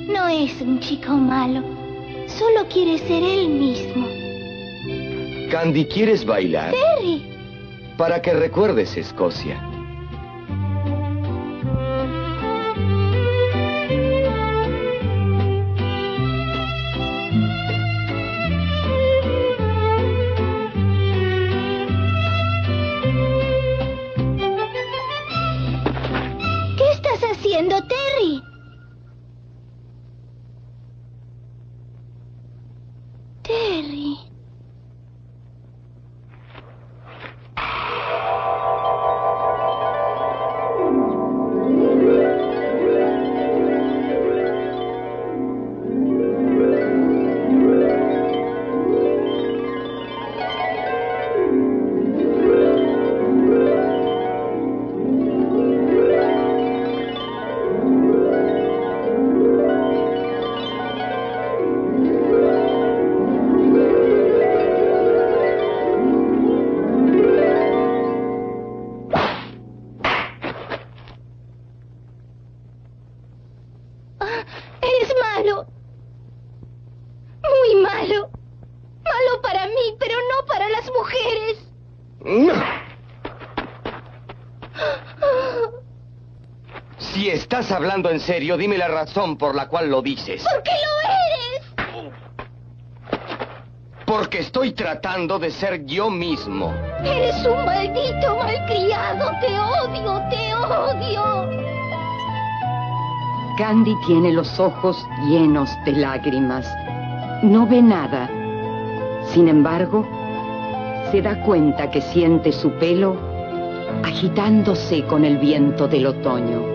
No es un chico malo. Solo quiere ser él mismo. Candy, ¿quieres bailar? Terry. Para que recuerdes Escocia. ¿Qué estás haciendo, Terry? Terry. Eres malo. Muy malo. Malo para mí, pero no para las mujeres. Si estás hablando en serio, dime la razón por la cual lo dices. ¿Por qué lo eres? Porque estoy tratando de ser yo mismo. Eres un maldito malcriado. Te odio, te odio. Candy tiene los ojos llenos de lágrimas. No ve nada. Sin embargo, se da cuenta que siente su pelo agitándose con el viento del otoño.